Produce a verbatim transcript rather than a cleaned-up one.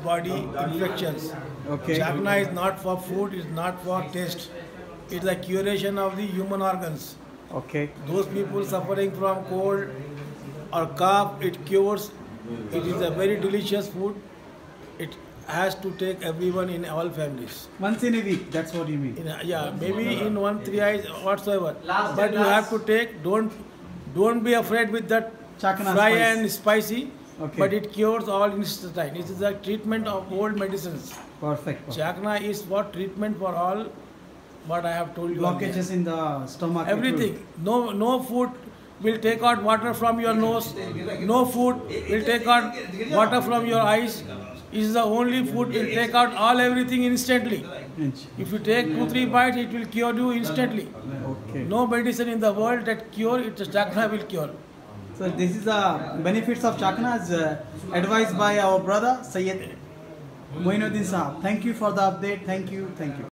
body infections. Okay. Chakna is not for food, it's not for taste. It's the curation of the human organs. Okay. Those people suffering from cold or cough, it cures. It is a very delicious food. It has to take everyone in all families. Once in a week, that's what you mean. In a, yeah, maybe in one, three eyes, whatsoever. Last But and you have last. to take, don't don't be afraid with that Chakna fry spice. and spicy. Okay. But it cures all intestine. It is the treatment of old medicines. Perfect. perfect. Chakna is for treatment for all what I have told you. earlier. Blockages in the stomach. it will- Everything. No, no food will take out water from your nose. No food will take out water from your eyes. It is the only food will take out all everything instantly. Inch. If you take two, three bites, it will cure you instantly. Okay. No medicine in the world that cure it. Chakna will cure. So this is the benefits of Chakna as uh, advised by our brother Sayyid Moinuddin Sahab. Thank you for the update. Thank you. Thank you.